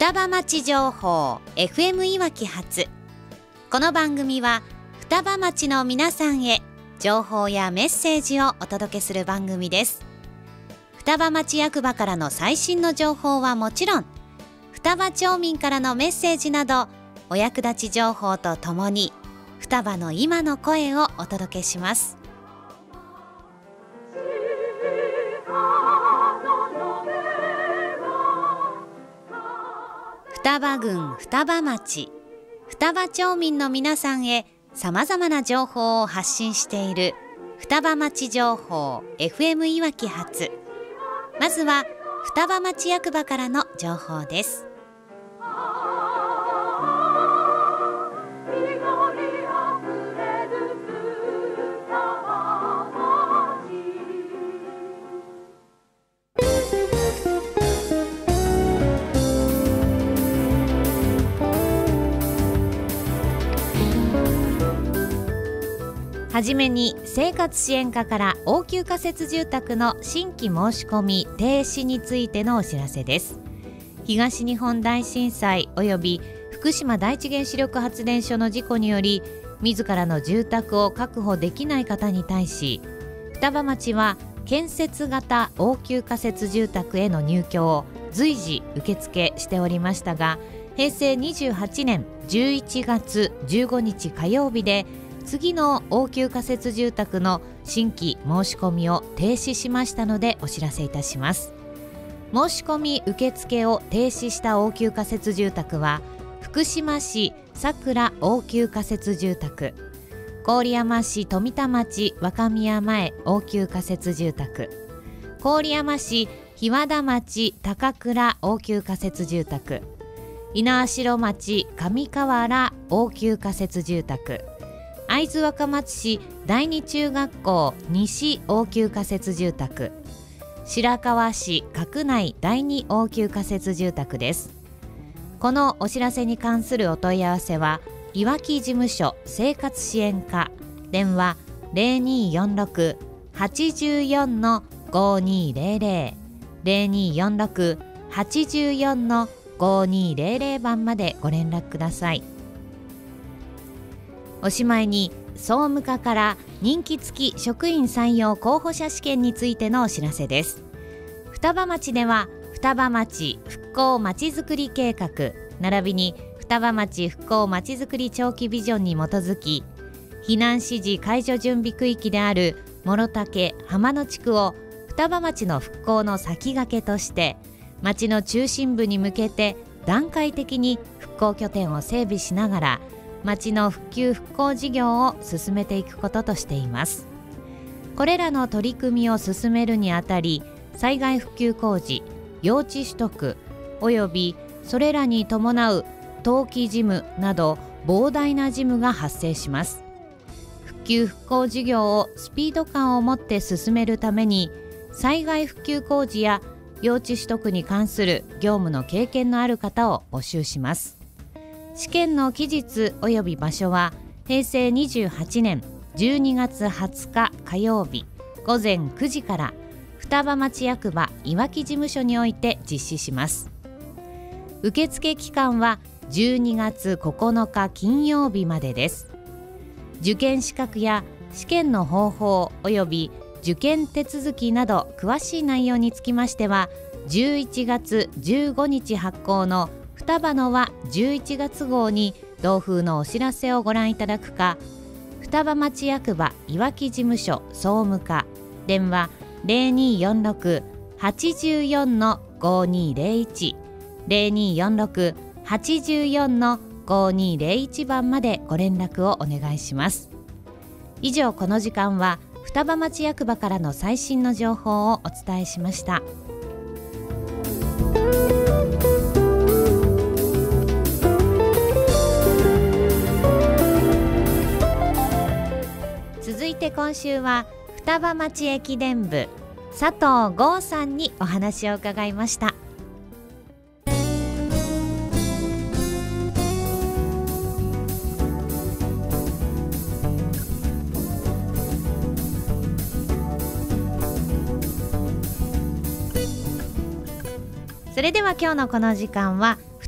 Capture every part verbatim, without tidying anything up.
双葉町情報 エフエム いわき発。この番組は双葉町の皆さんへ情報やメッセージをお届けする番組です。双葉町役場からの最新の情報はもちろん、双葉町民からのメッセージなどお役立ち情報とともに双葉の今の声をお届けします。双葉郡双葉町、双葉町民の皆さんへさまざまな情報を発信している双葉町情報 エフエム いわき発。まずは双葉町役場からの情報です。はじめに生活支援課から応急仮設住宅の新規申し込み停止についてのお知らせです。東日本大震災及び福島第一原子力発電所の事故により自らの住宅を確保できない方に対し、双葉町は建設型応急仮設住宅への入居を随時受付しておりましたが、へいせいにじゅうはちねんじゅういちがつじゅうごにち火曜日で次の応急仮設住宅の新規申し込みを停止しましたのでお知らせいたします。申し込み受付を停止した応急仮設住宅は福島市さくら応急仮設住宅、郡山市富田町若宮前応急仮設住宅、郡山市日和田町高倉応急仮設住宅、猪苗代町上河原応急仮設住宅、会津若松市第二中学校西応急仮設住宅、白河市角内第二応急仮設住宅です。このお知らせに関するお問い合わせはいわき事務所生活支援課、電話 ゼロにーよんろく はちよん ごにーぜろぜろ ゼロにーよんろく はちよん ごにーぜろぜろ 番までご連絡ください。おしまいに総務課から任期付き職員採用候補者試験についてのお知らせです。双葉町では双葉町復興まちづくり計画並びに双葉町復興まちづくり長期ビジョンに基づき、避難指示解除準備区域である諸岳浜野地区を双葉町の復興の先駆けとして町の中心部に向けて段階的に復興拠点を整備しながら町の復旧復興事業を進めていくこととしています。これらの取り組みを進めるにあたり、災害復旧工事、用地取得およびそれらに伴う登記事務など膨大な事務が発生します。復旧復興事業をスピード感を持って進めるために、災害復旧工事や用地取得に関する業務の経験のある方を募集します。試験の期日及び場所はへいせいにじゅうはちねんじゅうにがつはつか火曜日ごぜんくじから双葉町役場いわき事務所において実施します。受付期間はじゅうにがつここのか金曜日までです。受験資格や試験の方法及び受験手続きなど詳しい内容につきましてはじゅういちがつじゅうごにち発行の双葉の輪じゅういちがつごうに同風のお知らせをご覧いただくか、双葉町役場いわき事務所総務課、電話 ゼロにーよんろく はちよん ごにーぜろいち ゼロにーよんろく はちよん ごにーぜろいち 番までご連絡をお願いします。以上、この時間は双葉町役場からの最新の情報をお伝えしました。続いて今週は双葉町駅伝部佐藤剛さんにお話を伺いました。それでは今日のこの時間は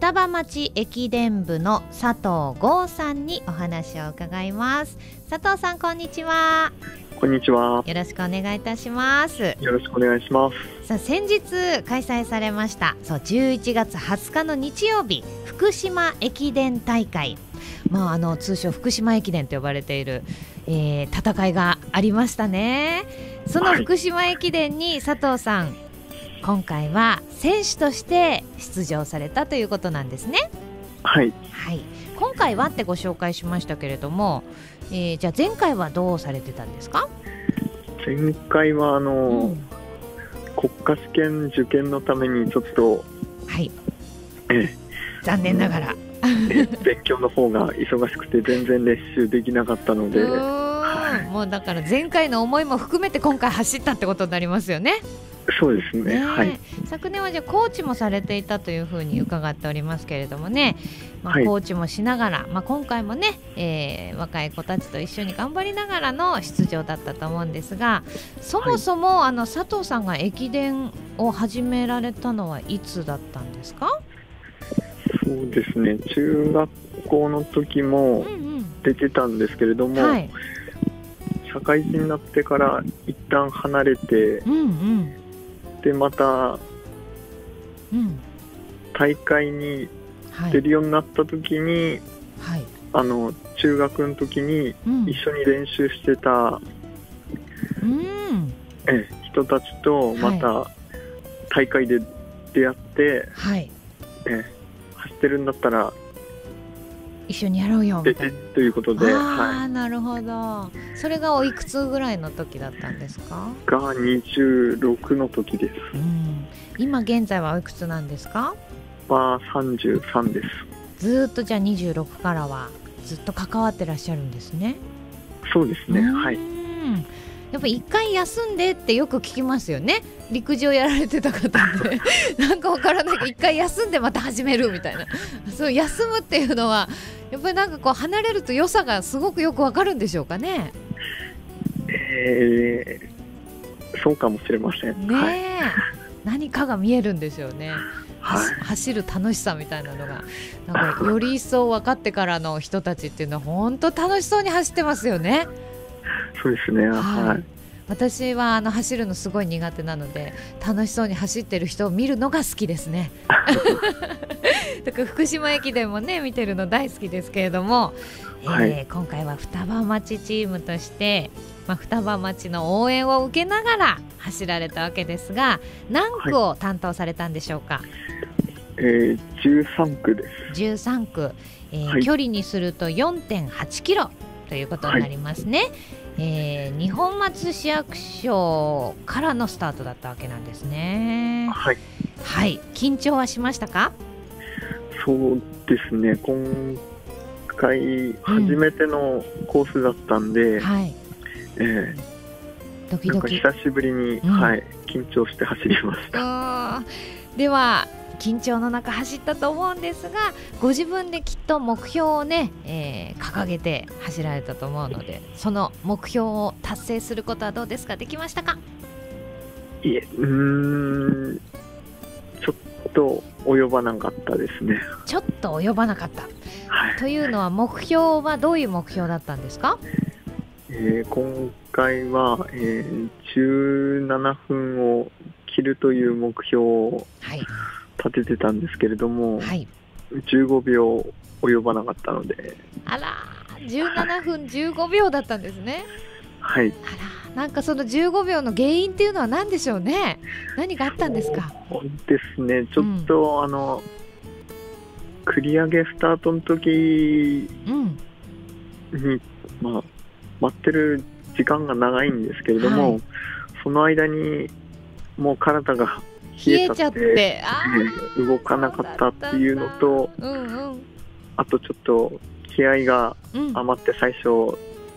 双葉町駅伝部の佐藤剛さんにお話を伺います。佐藤さん、こんにちは。 こんにちは。 よろしくお願いいたします。 よろしくお願いします。 さあ、先日開催されましたそうじゅういちがつはつかの日曜日、福島駅伝大会、まあ、あの通称福島駅伝と呼ばれている、えー、戦いがありましたね。その福島駅伝に佐藤さん、はい、今回は選手として出場されたということなんですね。 はい、 はい、今回はってご紹介しましたけれども、えー、じゃあ前回はどうされてたんですか？ 前回はあの、うん、国家試験受験のためにちょっと、 はい、 え残念ながらえ勉強の方が忙しくて全然練習できなかったので、 はい、もうだから前回の思いも含めて今回走ったってことになりますよね。 そうですね、はい、 昨年はじゃあコーチもされていたというふうに伺っておりますけれどもね、まあ、コーチもしながら、はい、まあ、今回もね、えー、若い子たちと一緒に頑張りながらの出場だったと思うんですが、そもそも、はい、あの佐藤さんが駅伝を始められたのはいつだったんですか？ そうですね、中学校の時も出てたんですけれども、うんうん、はい、社会人になってから一旦離れて、うんうん、でまた、うん、大会に出るようになった時に、はい、あの中学の時に一緒に練習してた、うん、え人たちとまた大会で出会って、はい、え走ってるんだったら一緒にやろうよみたいなということで、 あ、はい、なるほど。それがおいくつぐらいの時だったんですか？ がにじゅうろくの時です、 うん、今現在はおいくつなんですか？ はさんじゅうさんです。 ずっとじゃあにじゅうろくからはずっと関わってらっしゃるんですね。 そうですね、はい。 やっぱ一回休んでってよく聞きますよね。陸上やられてた方でなんかわからないけど一回休んでまた始めるみたいなそう休むっていうのはやっぱりなんかこう離れると良さがすごくよくわかるんでしょうかね。 えー、そうかもしれませんね、はい、 何かが見えるんですよね、はい、走る楽しさみたいなのがなんかより一層分かってからの人たちっていうのは本当楽しそうに走ってますよね。 そうですね、はいはい、 私はあの走るのすごい苦手なので楽しそうに走ってる人を見るのが好きですねだから福島駅伝もね見てるの大好きですけれども、はい、えー、今回は双葉町チームとして、まあ、双葉町の応援を受けながら走られたわけですが、何区を担当されたんでしょうか？はい、 えー、じゅうさんくです。 じゅうさんく、えーはい、距離にすると よんてんはちキロということになりますね、はい、えー、二本松市役所からのスタートだったわけなんですね。 はい、 はい、緊張はしましたか？ そうですね、今回初めてのコースだったんで、うん、はい、えー、ドキドキ、なんか久しぶりに、うん、はい、緊張して走りました。 では緊張の中走ったと思うんですが、ご自分できっと目標をね、えー、掲げて走られたと思うので、その目標を達成することはどうですか？できましたか？ いえ、うーん、ちょっと及ばなかったですね。 ちょっと及ばなかった、はい、というのは目標はどういう目標だったんですか？ えー、今回は、えー、じゅうななふんを切るという目標を、はい、立ててたんですけれども、はい、じゅうごびょう及ばなかったので。あら、じゅうななふんじゅうごびょうだったんですね。はい。 あら、なんかそのじゅうごびょうの原因っていうのは何でしょうね。何があったんですか？ そうですね、ちょっと、うん、あの繰り上げスタートの時に、うん、まあ、待ってる時間が長いんですけれども、はい、その間にもう体が冷えちゃって、あ動かなかったっていうのと、うんうん、あとちょっと気合が余って最初、うん、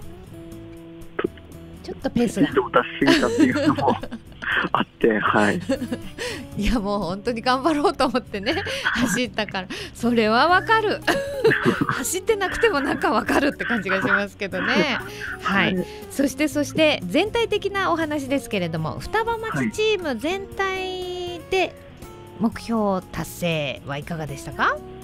ちょっとペースがスピードを出しすぎたっていうのもあって、はい、 いやもう本当に頑張ろうと思ってね走ったからそれはわかる走ってなくてもなんかわかるって感じがしますけどね、はい、はい、そしてそして全体的なお話ですけれども、双葉町チーム全体で目標達成はいかがでしたか？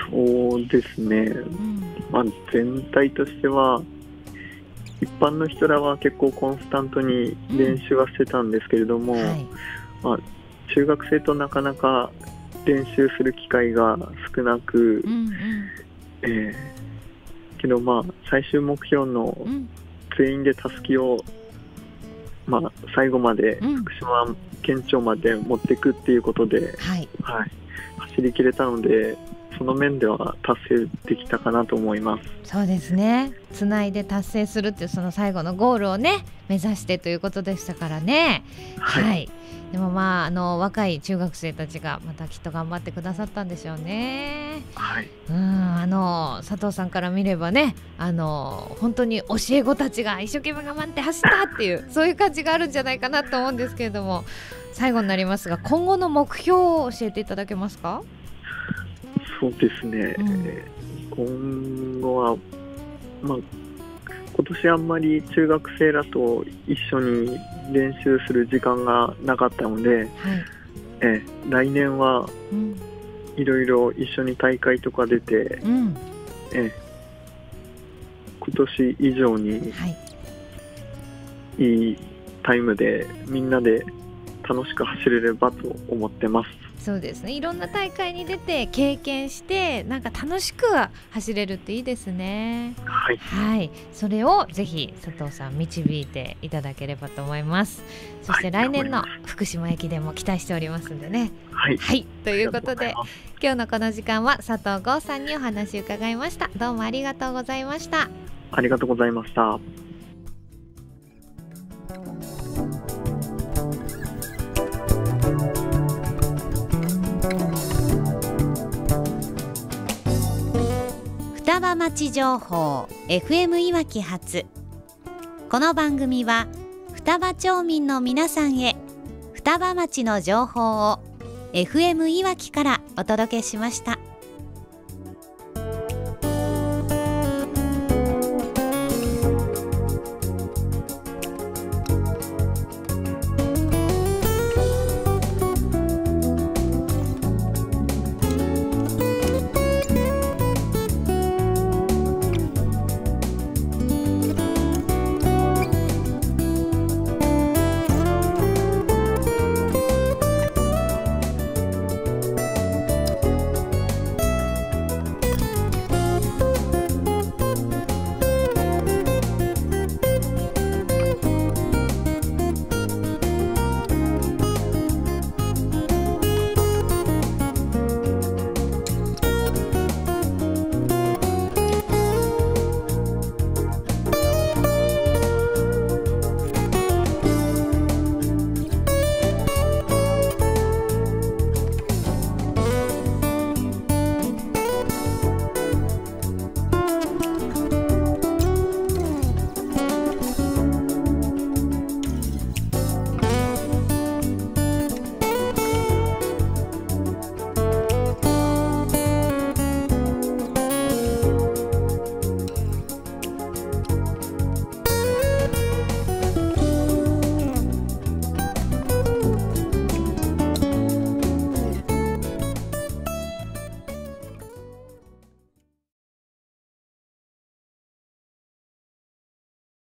そうですね、うん、まあ、全体としては一般の人らは結構コンスタントに練習はしてたんですけれども、うん、はい、まあ、中学生となかなか練習する機会が少なく、うんうん、えー、けどまあ最終目標の全員でたすきを、まあ、最後まで福島県庁まで持っていくっていうことで、うん、はいはい、走り切れたので、その面では達成できたかなと思います。 そうですね、つないで達成するっていうその最後のゴールをね目指してということでしたからね。はい、はい、でもまあ、あの若い中学生たちがまたきっと頑張ってくださったんでしょうね。はい、うん、あの佐藤さんから見ればね、あの本当に教え子たちが一生懸命頑張って走ったっていうそういう感じがあるんじゃないかなと思うんですけれども、最後になりますが今後の目標を教えていただけますか？ そうですね、うん、今後は、まあ、今年あんまり中学生らと一緒に練習する時間がなかったので、はい、え来年はいろいろ一緒に大会とか出て、うん、え今年以上にいいタイムでみんなで楽しく走れればと思ってます。 そうですね、いろんな大会に出て経験してなんか楽しく走れるっていいですね。はい、はい、それをぜひ佐藤さん導いていただければと思います。そして来年の福島駅伝も期待しておりますんでね。はい、はい、ということで今日のこの時間は佐藤剛さんにお話を伺いました。どうもありがとうございました。 ありがとうございました。 双葉町情報 エフエム いわき発。この番組は双葉町民の皆さんへ双葉町の情報を エフエム いわきからお届けしました。